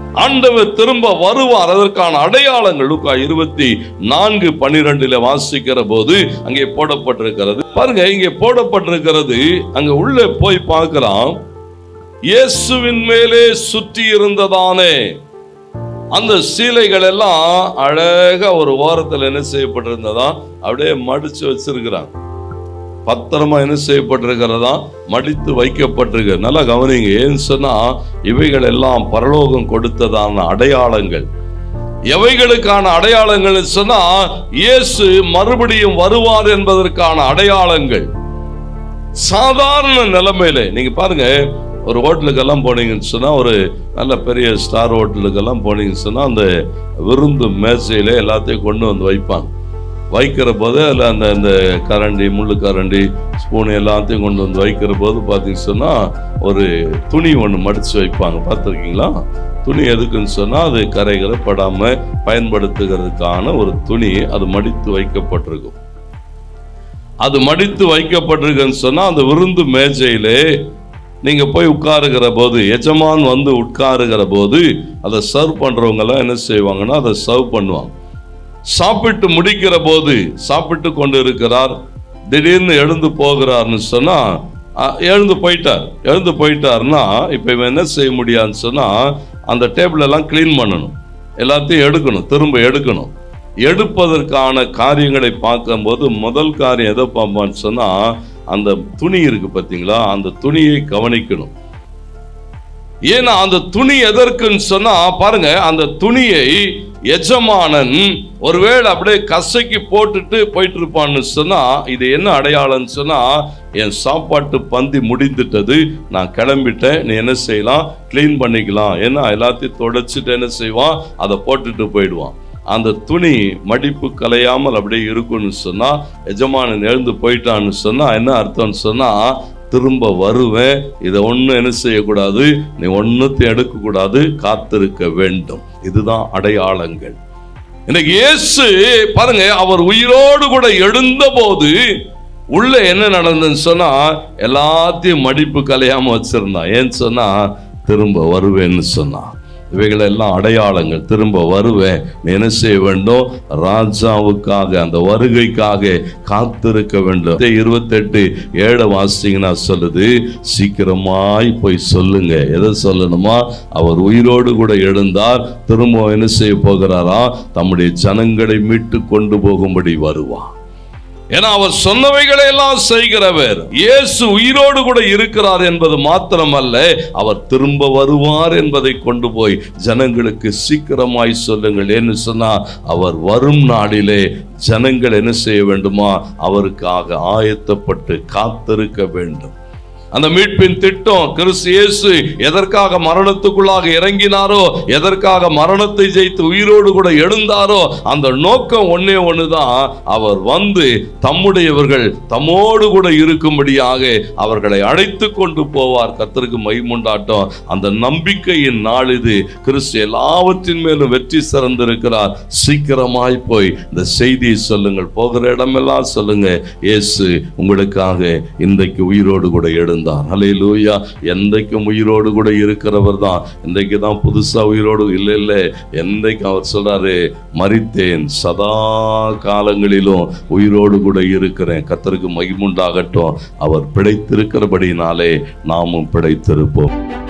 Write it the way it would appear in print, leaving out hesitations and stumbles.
ஆண்டவர் திரும்ப வருவார். அதற்கான அடையாளங்கள் லூக்கா 24:12 வாசிக்கிற போது அங்கே போடப்பட்டிருக்கிறது. பாருங்க, இங்கே போடப்பட்டிருக்கிறது. அங்க உள்ள போய் பார்க்கலாம். இயேசுவின் மேலே சுற்றி இருந்ததானே அந்த சீலைகள் எல்லாம் அழகா ஒரு ஓரத்தில் என்ன செய்யப்பட்டிருந்ததா அப்படியே மடிச்சு வச்சிருக்கிறாங்க. பத்திரமா என்ன செய்யப்பட்டிருக்கிறதா மடித்து வைக்கப்பட்டிருக்க. நல்லா கவனிங்க. ஏன்னு சொன்னா இவைகள் எல்லாம் பரலோகம் கொடுத்ததான அடையாளங்கள். எவைகளுக்கான அடையாளங்கள் சொன்னா இயேசு மறுபடியும் வருவார் என்பதற்கான அடையாளங்கள். சாதாரண நிலைமையில நீங்க பாருங்க, ஒரு ஹோட்டலுக்கெல்லாம் போனீங்கன்னு சொன்னா, ஒரு நல்ல பெரிய ஸ்டார் ஹோட்டலுக்கெல்லாம் போனீங்கன்னு சொன்னா, அந்த விருந்து மேசையில எல்லாத்தையும் கொண்டு வந்து வைப்பாங்க. வைக்கிற போது அதில் அந்த கரண்டி, முள்ளு கரண்டி, ஸ்பூன் எல்லாத்தையும் கொண்டு வந்து வைக்கிற போது பார்த்தீங்கன்னு சொன்னால் ஒரு துணி ஒன்று மடித்து வைப்பாங்க. பார்த்துருக்கீங்களா? துணி எதுக்குன்னு சொன்னால் அது கரைகளை படாமல் பயன்படுத்துகிறதுக்கான ஒரு துணி. அது மடித்து வைக்கப்பட்டிருக்கும். அது மடித்து வைக்கப்பட்டிருக்குன்னு சொன்னால் அந்த விருந்து மேஜையிலே நீங்கள் போய் உட்காருகிற போது, எஜமான் வந்து உட்காருகிற போது அதை சர்வ் பண்ணுறவங்கெல்லாம் என்ன செய்வாங்கன்னா அதை சர்வ் பண்ணுவாங்க. சாப்பிட்டு முடிக்கிற போது, சாப்பிட்டு கொண்டு இருக்கிறார், திடீர்னு எழுந்து போகிறார்னு சொன்னா, எழுந்து போயிட்டார்னா இப்ப இவன் என்ன செய்ய முடியாதுன்னு சொன்னா, அந்த டேபிள் எல்லாம் கிளீன் பண்ணணும், எல்லாத்தையும் எடுக்கணும், திரும்ப எடுக்கணும். எடுப்பதற்கான காரியங்களை பார்க்கும்போது முதல் காரியம் எதை பார்ப்பான்னு சொன்னா, அந்த துணி இருக்கு பார்த்தீங்களா, அந்த துணியை கவனிக்கணும். ஏன்னா அந்த துணி எதற்குன்னு சொன்னா பாருங்க, அந்த துணியை எஜமானன் ஒருவேளை அப்படியே கசைக்கு போட்டுட்டு போயிட்டு இருப்பான்னு சொன்னா, இது என்ன அடையாளம்னு சொன்னா, என் சாப்பாட்டு பந்தி முடிந்துட்டது, நான் கிளம்பிட்டேன், நீ என்ன செய்யலாம், கிளீன் பண்ணிக்கலாம். ஏன்னா எல்லாத்தையும் தொடச்சிட்டு என்ன செய்வான், அதை போட்டுட்டு போயிடுவான். அந்த துணி மடிப்பு கலையாமல் அப்படியே இருக்குன்னு சொன்னா, எஜமானன் எழுந்து போயிட்டான்னு சொன்னா என்ன அர்த்தம்னு சொன்னா, திரும்ப வருவேன், இதை ஒன்றும் என்ன செய்யக்கூடாது, நீ ஒன்றுத்தையும் எடுக்கக்கூடாது, காத்திருக்க வேண்டும். இதுதான் அடையாளங்கள். இன்னைக்கு இயேசு பாருங்க, அவர் உயிரோடு கூட எழுந்த போது உள்ள என்ன நடந்ததுன்னு சொன்னா, எல்லாத்தையும் மடிப்பு கலையாம வச்சிருந்தான். ஏன்னு சொன்னா திரும்ப வருவேன்னு சொன்னான். இவைகள் எல்லாம் அடையாளங்கள். திரும்ப வருவேன், நீ என்ன செய்ய வேண்டும், ராஜாவுக்காக, அந்த வருகைக்காக காத்திருக்க வேண்டும். 28:7 வாசிங்கன்னா சொல்லுது, சீக்கிரமாய் போய் சொல்லுங்க. எதை சொல்லணுமா, அவர் உயிரோடு கூட எழுந்தார், திரும்ப என்ன செய்ய போகிறாரா, தம்முடைய ஜனங்களை மீட்டு கொண்டு போகும்படி வருவார். ஏன்னா அவர் சொன்னவைகளை எல்லாம் செய்கிறவர். இயேசு உயிரோடு கூட இருக்கிறார் என்பது மாத்திரமல்ல, அவர் திரும்ப வருவார் என்பதை கொண்டு போய் ஜனங்களுக்கு சீக்கிரமாய் சொல்லுங்கள். ஏன்னு சொன்னா, அவர் வரும் நாளிலே ஜனங்கள் என்ன செய்ய வேண்டுமா, அவருக்காக ஆயத்தப்பட்டு காத்திருக்க வேண்டும். அந்த மீட்பின் திட்டம், கிறிஸ்து இயேசு எதற்காக மரணத்துக்குள்ளாக இறங்கினாரோ, எதற்காக மரணத்தை ஜெயித்து உயிரோடு கூட எழுந்தாரோ, அந்த நோக்கம் ஒன்னே ஒண்ணுதான், அவர் வந்து தம்முடையவர்கள் தம்மோடு கூட இருக்கும்படியாக அவர்களை அழைத்து கொண்டு போவார். கர்த்தருக்கு மகிமுண்டாட்டம். அந்த நம்பிக்கையின் நாள் இது. கிறிஸ்து எல்லாவற்றின் மேலும் வெற்றி சிறந்திருக்கிறார். சீக்கிரமாய் போய் இந்த செய்தியை சொல்லுங்கள், போகிற இடமெல்லாம் சொல்லுங்க, இயேசு உங்களுக்காக இன்றைக்கு உயிரோடு கூட எழுந்தார். ஹல்லேலூயா. என்றைக்கும் உயிரோடு கூட இருக்கிறவர் தான். இன்றைக்கு தான் புதுசா உயிரோடு இல்லை. என்றைக்கு அவர் சொல்றாரு, மரித்தேன், சதா காலங்களிலும் உயிரோடு கூட இருக்கிறேன். கர்த்தருக்கு மகிமுண்டாகட்டும். அவர் பிழைத்திருக்கிறபடினாலே நாமும் பிழைத்திருப்போம்.